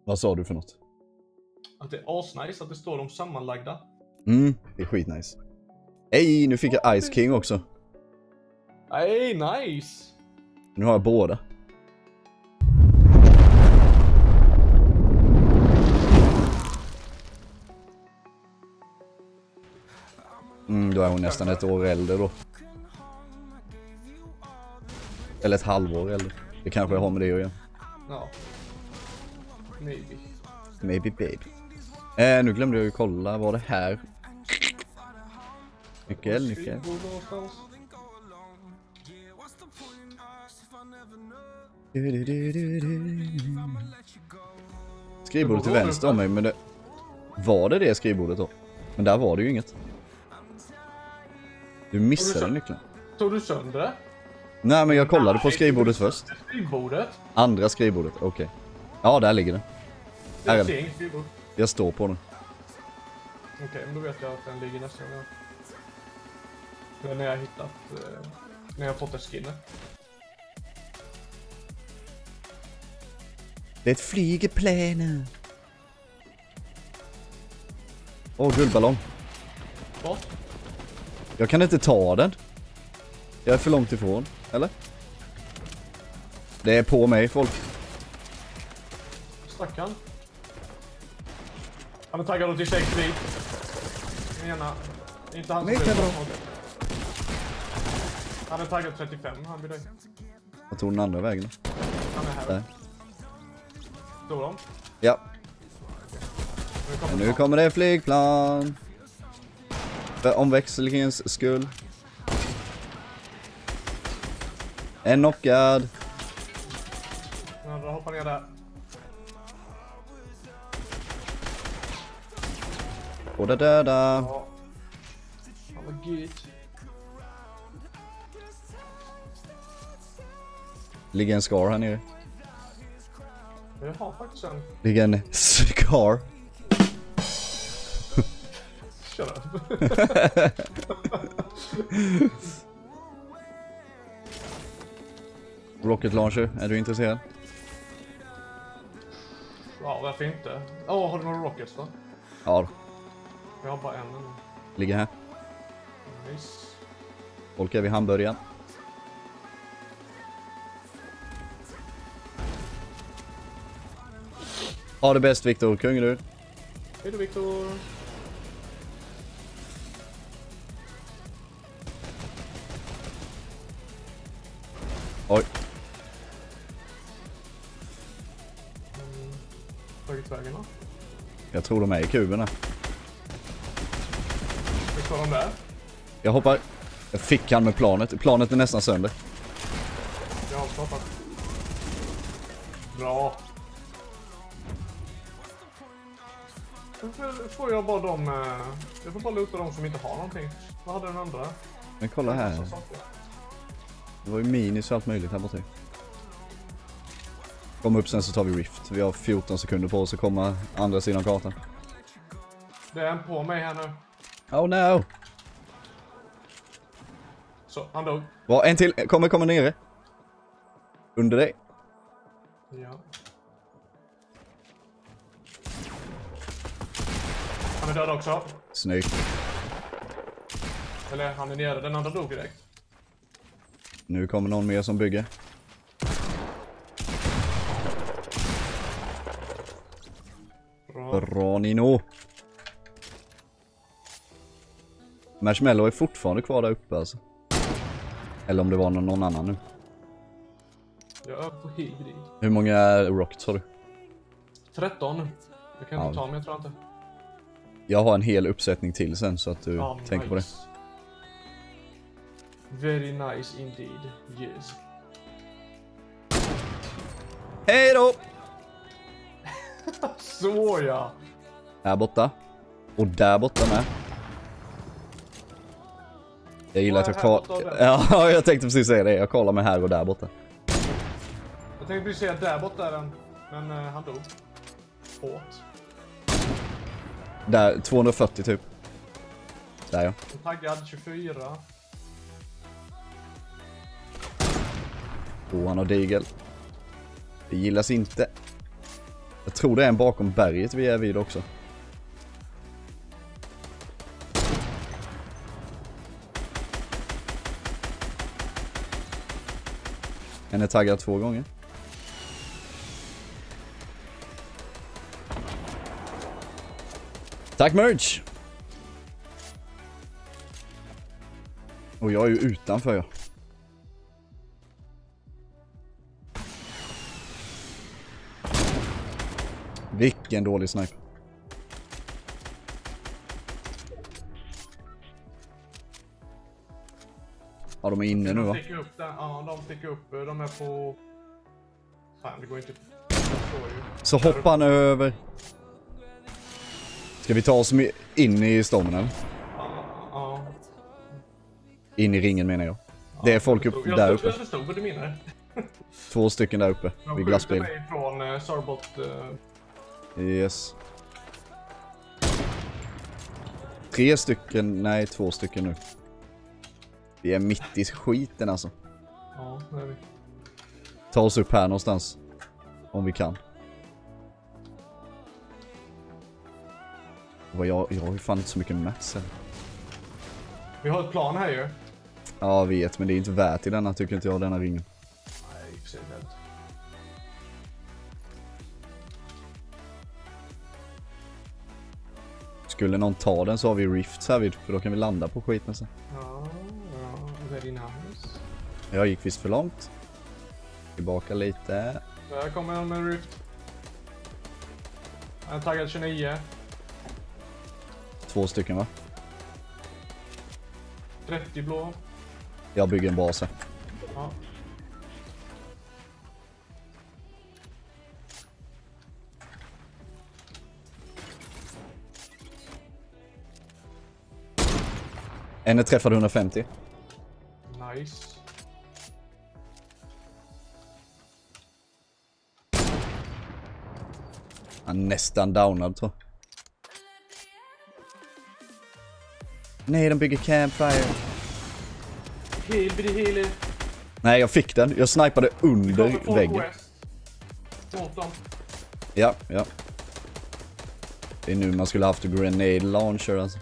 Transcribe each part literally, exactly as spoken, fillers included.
Vad sa du för något? Att det är asnice att det står de sammanlagda. Mm, det är skitnice. Hej, nu fick jag Ice King också. Nej, nice. Nu har jag båda. Mm, då är hon nästan ett år äldre då. Eller ett halvår äldre. Det kanske jag har med det att göra. Ja. Maybe. Maybe baby. Eh, nu glömde jag ju kolla, vad det här? Nyckel, nyckel. Skrivbordet till vänster om mig, men det... Var det det skrivbordet då? Men där var det ju inget. Du missade nyckeln. Tog du sönder det? Nej, men jag kollade på skrivbordet först. Skrivbordet? Andra skrivbordet, okej. Okay. Ja, där ligger den. Jag ser inget skrivbord. Jag står på den. Okej, okay, men då vet jag att den ligger nästan där. Det är när jag har hittat... Eh, när jag har fått ett skinner. Det flyger planer. Åh, guldballong. Vad? Jag kan inte ta den. Jag är för långt ifrån, eller? Det är på mig, folk. Stackarn. Han är taggad åt i sex dit. Ena. Inte han som är bra. Han är taggad trettiofem, han blir dig. Jag tog den andra vägen. Han är här. Där. Står de? Ja. Nu kommer, Och nu kommer det flygplan. För omväxlingens skull. En knockad. Den andra hoppar ner där. Och det döda. Ja. Han var gött. Ligger en scar här nere. Jag har faktiskt en. Ligger en scar. Shut up. Rocket launcher, är du intresserad? Ja, varför inte? Åh, oh, har du några rockets då? Ja då. Jag har bara en. Ligger här. Nice. Folk är vid hamburgaren. Ha det bäst, Viktor. Kung du. Hej då, Viktor. Oj. Mm, tagit vägen då? Jag tror de är i kuberna. Hur står de där? Jag hoppar. Jag fick han med planet. Planet är nästan sönder. Jag har stoppat. Bra. Varför får jag bara de... Jag får bara luta de som inte har någonting. Vad hade den andra? Men kolla här. Det var ju minis och allt möjligt här borta. Kom upp sen så tar vi Rift. Vi har fjorton sekunder på oss att komma andra sidan kartan. Det är en på mig här nu. Oh no! Så, han dog. Va, en till. Kommer, kommer nere. Under dig. Ja. Han är död också. Snyggt. Eller han är nere. Den andra dog direkt. Nu kommer någon mer som bygger. Bra. Bra Nino. Marshmallow är fortfarande kvar där uppe alltså. Eller om det var någon, någon annan nu. Jag är på hybrid. Hur många rockets har du? tretton. Jag kan Ja. inte ta mig, jag tror inte. Jag har en hel uppsättning till sen så att du Ja, tänker nice. på det. Very nice indeed. Yes. Hej då! Så ja. Här borta. Och där borta med. Jag gillar att jag kvar... Ja, jag tänkte precis säga det. Jag kollar med här och där borta. Jag tänkte precis säga där borta är den. Men uh, han dog. Hårt. Där, tvåhundrafyrtio typ. Där ja. Taggad tjugofyra. Och han har digel. Det gillas inte. Jag tror det är en bakom berget vi är vid också. En är taggad två gånger. Tack merch! Och jag är ju utanför jag. Vilken dålig sniper. Ja, de är inne nu va? De sticker upp där. Ja, de sticker upp. De är på... Fan, det går inte... Så hoppar han över. Ska vi ta oss in i stormen eller? Ja, ja. In i ringen menar jag. Det är folk upp jag där jag uppe. Jag förstod vad du menar. Två stycken där uppe. Vid glassbil. De skjuter mig från uh, Sarbot. Uh... Yes. Tre stycken, nej två stycken nu. Vi är mitt i skiten alltså. Ja, det är vi. Ta oss upp här någonstans. Om vi kan. Jag, jag har ju fan inte så mycket mats här. Vi har ett plan här ju. Ja, jag vet, men det är inte värt i denna, tycker inte jag, denna ringen. Nej, i och för sig värt. Skulle någon ta den så har vi rifts här vid, för då kan vi landa på skiten sen. Ja, ja, very nice. Jag gick visst för långt. Tillbaka lite. Där kommer en med rift. En taggad tjugonio. Två stycken va? trettio blå. Jag bygger en bas här. Ja. En är träffad hundrafemtio. Nice. Han är nästan downad tror jag. Nej, de bygger campfire. Heal, biddy heal. Nej, jag fick den. Jag snipade under väggen. Mot dem. Ja, ja. Det är nu man skulle haft en grenade launcher alltså.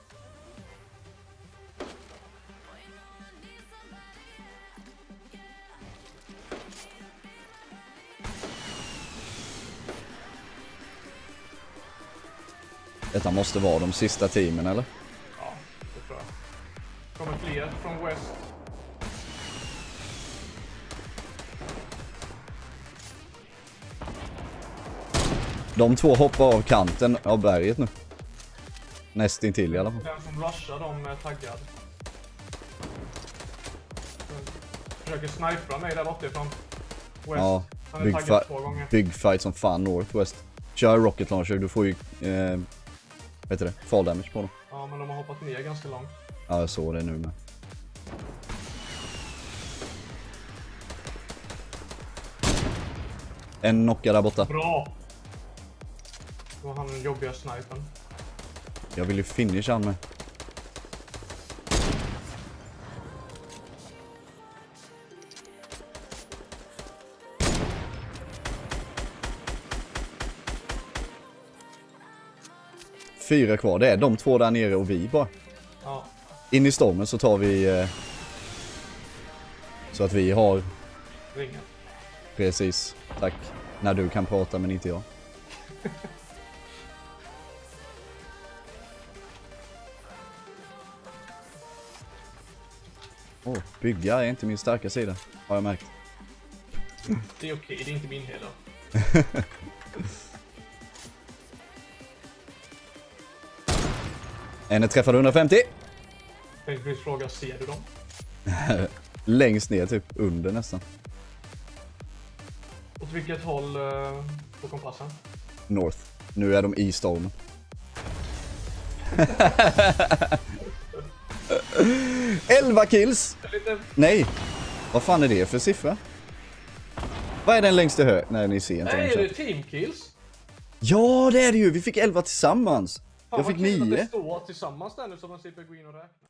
Detta måste vara de sista teamen, eller? Ja, det tror jag. Kommer fler från west. De två hoppar av kanten av berget nu. Nästintill i alla fall. Den som rushar dem är taggad. Försöker snipra mig där borta ifrån west. Ja, Han är big, taggad fi två gånger. big fight som fan northwest. Kör rocket launcher, du får ju eh, vad heter det? Fall damage på dem. Ja, men de har hoppat ner ganska långt. Ja, jag såg det nu med. En knocka där borta. Bra! Då var han den jobbiga snipern. Jag vill ju finish han med. Fyra kvar, det är de två där nere och vi bara. Ja. In i stormen så tar vi... Eh, så att vi har... Ringen. Precis, tack. När du kan prata men inte jag. Åh, oh, bygga är inte min starka sida, har jag märkt. Det är okej, det är inte min heller. En är träffad hundrafemtio. Tänkte precis fråga, ser du dem? Längst ner, typ under nästan. Åt vilket håll uh, på kompassen? North. Nu är de i stormen. elva kills! Lite... Nej! Vad fan är det för siffra? Vad är den längst till höger? Nej, ni ser inte. Nej, är det team kills? Ja, det är det ju! Vi fick elva tillsammans. Fan, Jag fick vad kul att nio. det står tillsammans där nu så man slipper gå in och räkna.